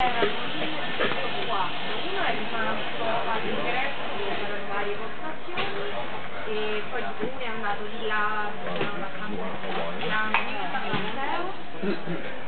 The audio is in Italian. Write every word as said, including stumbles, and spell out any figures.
qua. Uno è rimasto all'ingresso dove c'erano varie postazioni e poi uno è andato di là, c'erano la camera bianca, al museo.